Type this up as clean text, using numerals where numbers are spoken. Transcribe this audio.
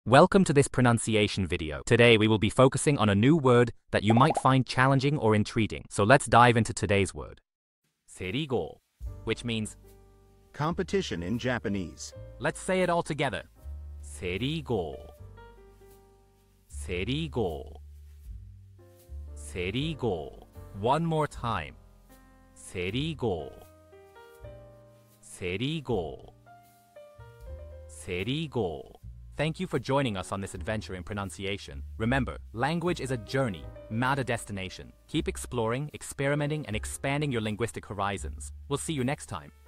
Welcome to this pronunciation video. Today we will be focusing on a new word that you might find challenging or intriguing. So let's dive into today's word. serigou, which means competition in Japanese. Let's say it all together. serigou. serigou. serigou. One more time. serigou. serigou. serigou. Thank you for joining us on this adventure in pronunciation. Remember, language is a journey, not a destination. Keep exploring, experimenting, and expanding your linguistic horizons. We'll see you next time.